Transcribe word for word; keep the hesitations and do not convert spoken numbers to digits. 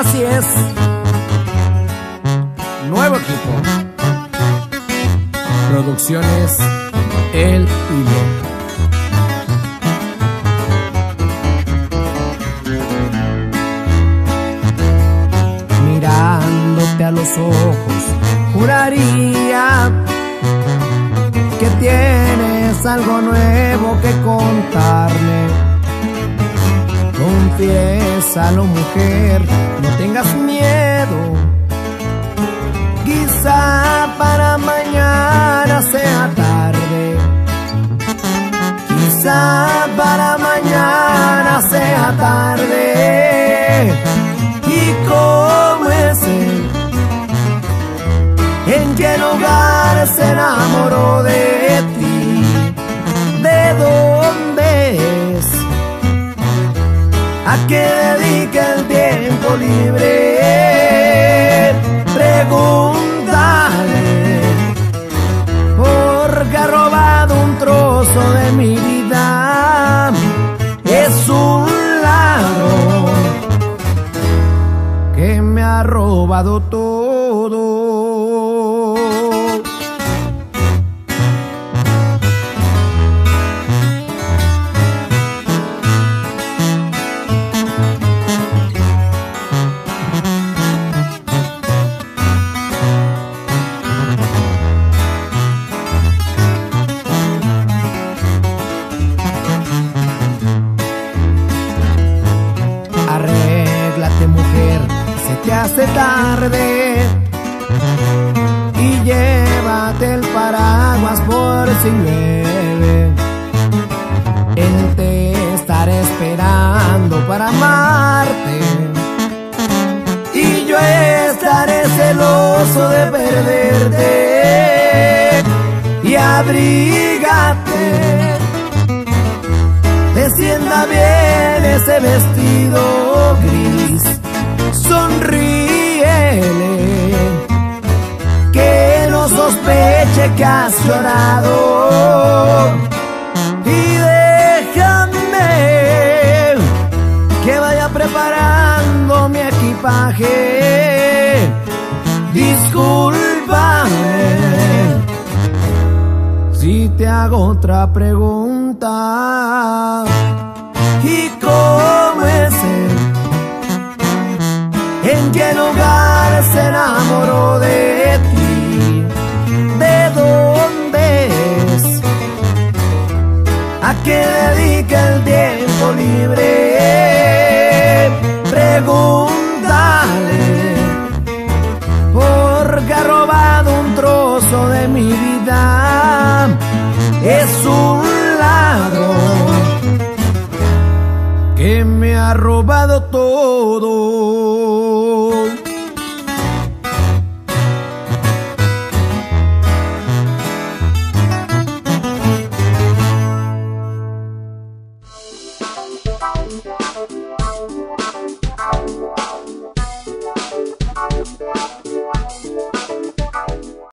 Así es. Nuevo equipo. Producciones El Hilo. Mirándote a los ojos, juraría que tienes algo nuevo que contarme. Confiésalo, mujer, no tengas miedo. Quizá para mañana sea tarde. Quizá para mañana sea tarde. ¿Y cómo es él? ¿En qué lugar se enamoró de ti? ¿De dónde es? ¿A qué dedica el tiempo libre? Pregúntale, porque ha robado un trozo de mi vida. Es un ladrón que me ha robado todo. Arréglate, mujer, se te hace tarde, y llévate el paraguas por si llueve. Él te estará esperando para amarte, y yo estaré celoso de perderte. Y abrígate, descienda bien ese vestido gris. Sonríele, que no sospeche que has llorado. Y déjame que vaya preparando mi equipaje. Discúlpame si te hago otra pregunta. ¿Y cómo es él? ¿En qué lugar se enamoró de ti? ¿De dónde es? ¿A qué dedica el tiempo libre? Pregúntale, porque ha robado un trozo de mi vida. Es un ladrón que me ha robado todo.